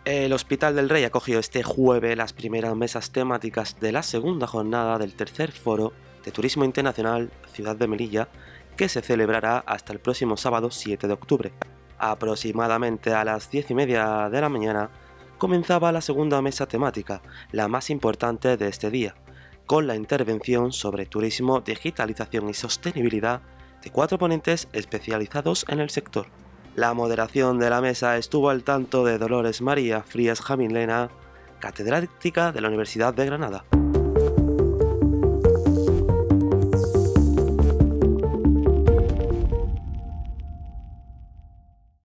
El Hospital del Rey acogió este jueves las primeras mesas temáticas de la segunda jornada del tercer foro de Turismo Internacional Ciudad de Melilla, que se celebrará hasta el próximo sábado 7 de octubre. Aproximadamente a las 10:30 de la mañana comenzaba la segunda mesa temática, la más importante de este día, con la intervención sobre turismo, digitalización y sostenibilidad de 4 ponentes especializados en el sector. La moderación de la mesa estuvo al tanto de Dolores María Frías Jamilena, catedrática de la Universidad de Granada.